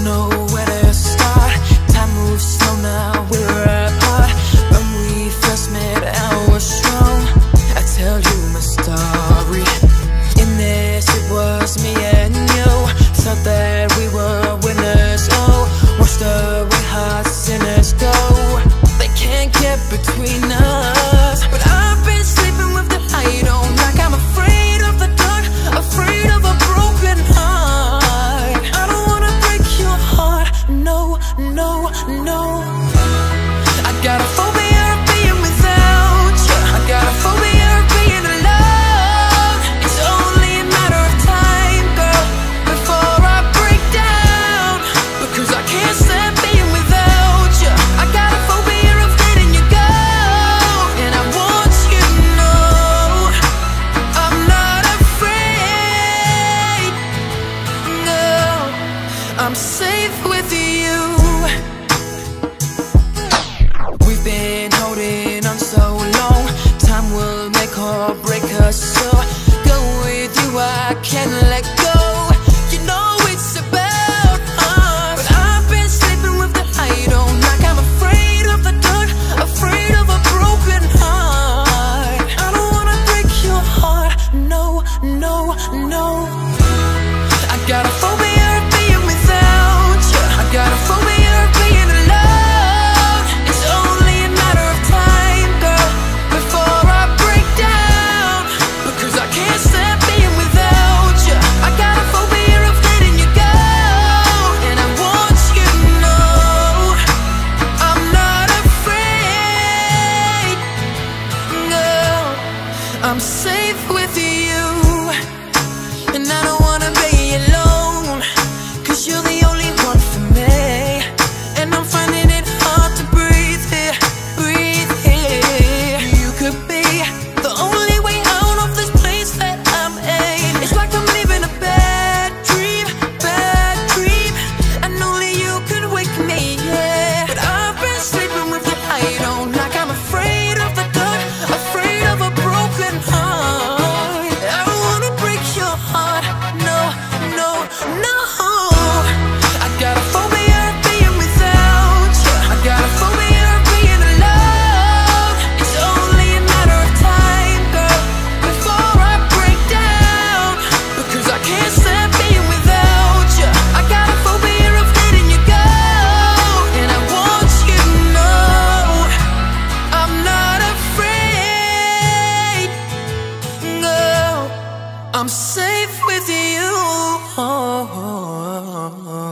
know where to start. Time moves slow now, we're apart. When we first met, I was strong. I tell you my story. In this, it was me and you. Thought that we were winners. Oh, watch the way hearts sinners go. They can't get between us. But I've been sleeping with the light on, like I'm afraid of the dark, afraid of a broken heart. I don't wanna break your heart, no, no, no. I got a phobia of being without you. I got a phobia of being alone. It's only a matter of time, girl, before I break down, because I can't stand being without you. I got a phobia of letting you go, and I want you to know I'm not afraid. No, I'm safe with you. We've been holding on so long. Time will make or break us, so go with you, I can't let go. You know it's about us. But I've been sleeping with the light on, like I'm afraid of the dark, afraid of a broken heart. I don't wanna break your heart, no, no, no. I got a phobia of being without you. I got a phobia of being alone. It's only a matter of time, girl, before I break down, because I can't stand being without you. I got a phobia of letting you go, and I want you to know I'm not afraid. No, I'm safe with you, and I don't wanna be alone, 'cause you're the only one for me. And I'm finding it hard to breathe here, breathe here. You could be the only way out of this place that I'm in. It's like I'm living a bad dream, and only you could wake me, yeah. But I've been sleeping with the light on, like I'm afraid of the dark, afraid of a broken heart. I don't wanna break your heart, no, no, no. I got a phobia of being without you. I got a phobia of being alone. It's only a matter of time, girl, before I break down, because I can't stand being without you. I got a phobia of letting you go, and I want you to know I'm not afraid. No, I'm safe with you.